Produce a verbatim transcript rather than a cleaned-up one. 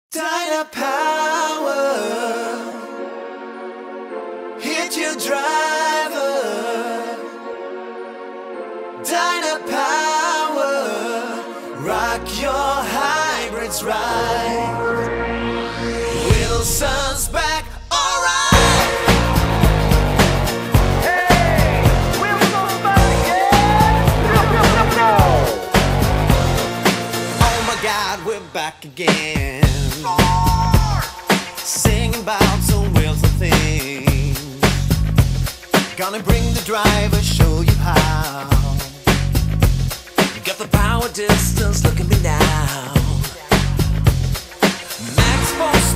Dyna power, hit your driver. Dyna power, rock your hybrids right. Wilson's back, alright. Hey, Wilson's back again. No, no, no, no. Oh my God, we're back again. Singing about some Wilson things. Gonna bring the driver, show you how. You got the power distance, look at me now. Max Force